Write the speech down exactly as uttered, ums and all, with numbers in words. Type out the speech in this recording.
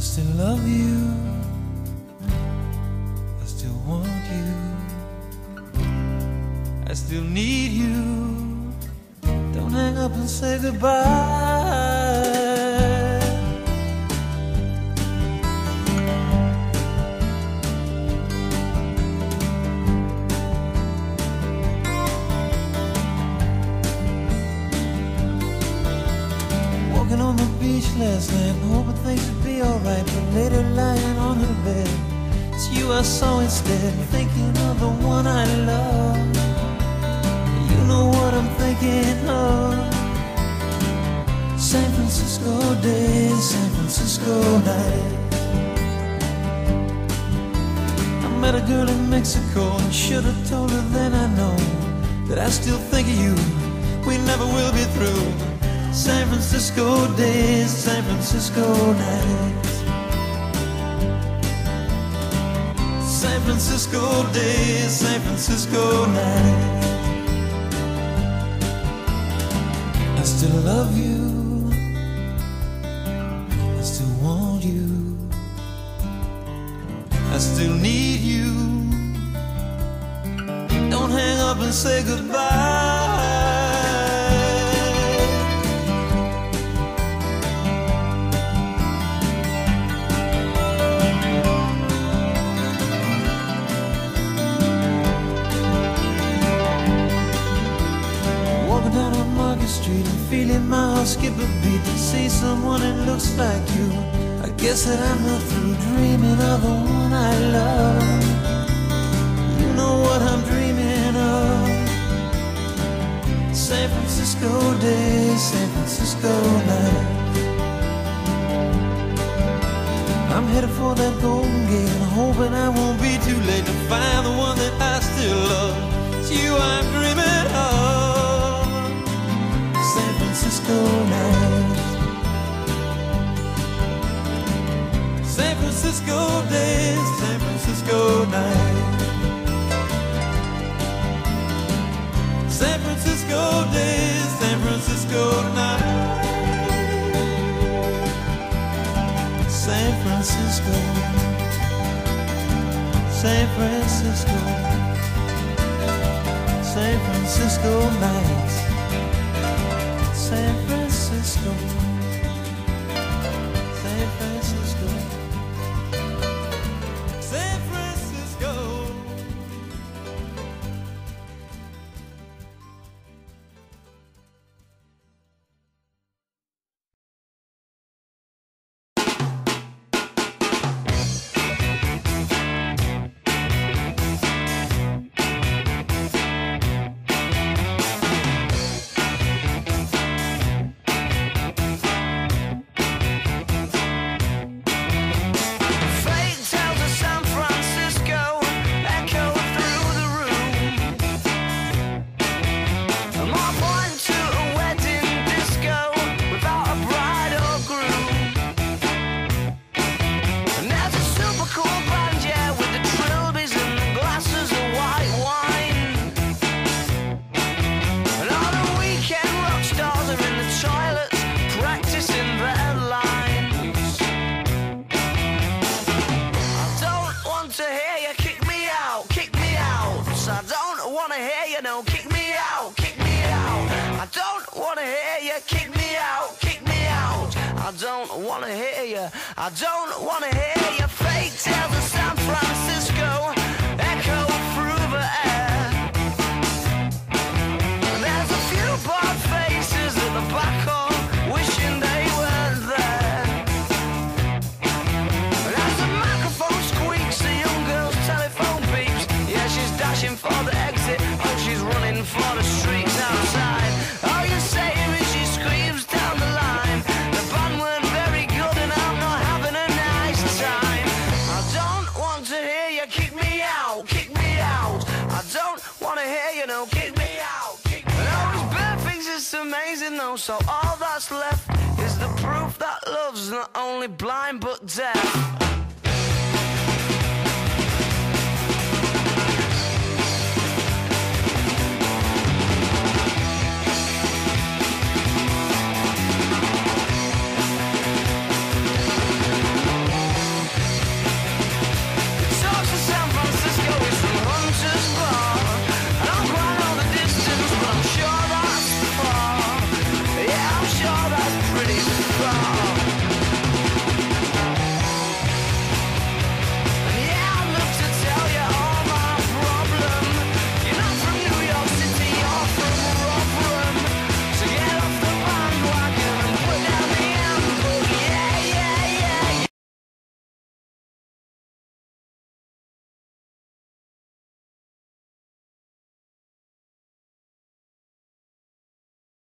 still love you, I still want you, I still need you. Don't hang up and say goodbye. Walking on the beach last night, hoping things would be alright, but later lying on her bed, it's you I saw instead, thinking of the one I love. You know what I'm thinking of. San Francisco days, San Francisco nights. I met a girl in Mexico and should have told her then I know that I still think of you, we never will be through. San Francisco days, San Francisco nights. San Francisco days, San Francisco nights. I still love you, I still want you, I still need you. Don't hang up and say goodbye. Street and feeling my heart skip a beat to see someone that looks like you. I guess that I'm not through dreaming of the one I love. You know what I'm dreaming of. San Francisco days, San Francisco nights. I'm headed for that Golden Gate and hoping I won't be too late to find the one that I still love. It's you I'm dreaming of. San Francisco nights, San Francisco days, San Francisco nights, San Francisco days, San Francisco nights, San Francisco, San Francisco, San Francisco nights. San Francisco, San Francisco, San Francisco. I don't wanna hear you. I don't wanna hear your fake tales of San Francisco echo through the air. There's a few bored faces at the back hall wishing they weren't there. And as the microphone squeaks, the young girl's telephone beeps. Yeah, she's dashing for the exit. Oh, she's running for the streets outside. Oh, you say me, she screams down the line. The band weren't very good and I'm not having a nice time. I don't want to hear you kick me out, kick me out. I don't want to hear you, no, kick me out, kick me out. Those bad things is amazing though, so all that's left is the proof that love's not only blind but deaf.